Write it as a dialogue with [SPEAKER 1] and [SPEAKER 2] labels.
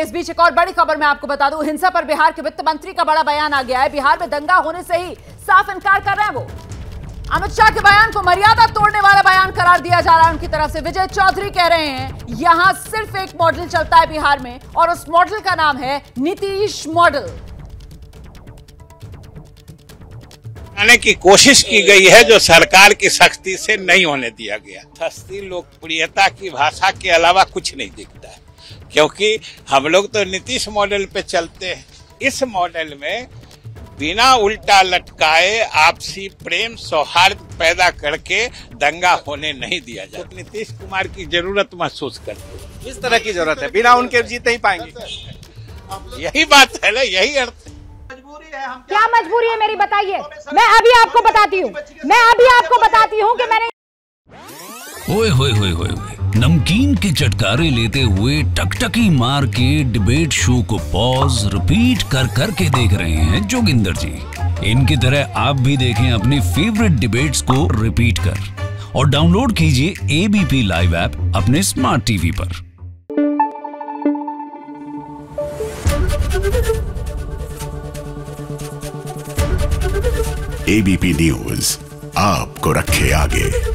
[SPEAKER 1] इस बीच एक और बड़ी खबर मैं आपको बता दूं, हिंसा पर बिहार के वित्त मंत्री का बड़ा बयान आ गया है। बिहार में दंगा होने से ही साफ इनकार कर रहे हैं वो। अमित शाह के बयान को मर्यादा तोड़ने वाला बयान करार दिया जा रहा है उनकी तरफ से। विजय चौधरी कह रहे हैं यहां सिर्फ एक मॉडल चलता है बिहार में और उस मॉडल का नाम है नीतीश मॉडल।
[SPEAKER 2] आने की कोशिश की गई है जो सरकार की सख्ती से नहीं होने दिया गया। सस्ती लोकप्रियता की भाषा के अलावा कुछ नहीं दिखता है, क्योंकि हम लोग तो नीतीश मॉडल पे चलते हैं। इस मॉडल में बिना उल्टा लटकाए आपसी प्रेम सौहार्द पैदा करके दंगा होने नहीं दिया जाता। तो नीतीश कुमार की जरूरत महसूस करते हैं।
[SPEAKER 3] किस तरह की जरूरत है? बिना उनके जीत नहीं पाएंगे।
[SPEAKER 2] यही बात है ना, यही अर्थ है।
[SPEAKER 4] क्या मजबूरी है मेरी बताइए? मैं अभी आपको बताती हूँ कि मैंने
[SPEAKER 5] ओए होए होए होए नमकीन के चटकारे लेते हुए टकटकी मार के डिबेट शो को पॉज रिपीट कर करके देख रहे हैं जोगिंदर जी। इनकी तरह आप भी देखें अपनी फेवरेट डिबेट्स को रिपीट कर और डाउनलोड कीजिए एबीपी लाइव ऐप अपने स्मार्ट टीवी पर।
[SPEAKER 6] एबीपी न्यूज आपको रखे आगे।